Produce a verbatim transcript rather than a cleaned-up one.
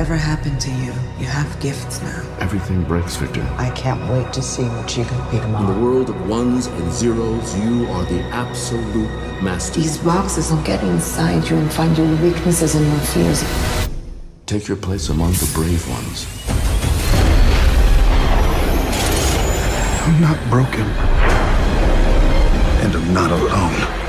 Whatever happened to you, you have gifts now. Everything breaks, Victor. I can't wait to see what you can be In tomorrow. the world of ones and zeros, you are the absolute master. These boxes will get inside you and find your weaknesses and your fears. Take your place among the brave ones. I'm not broken. And I'm not alone.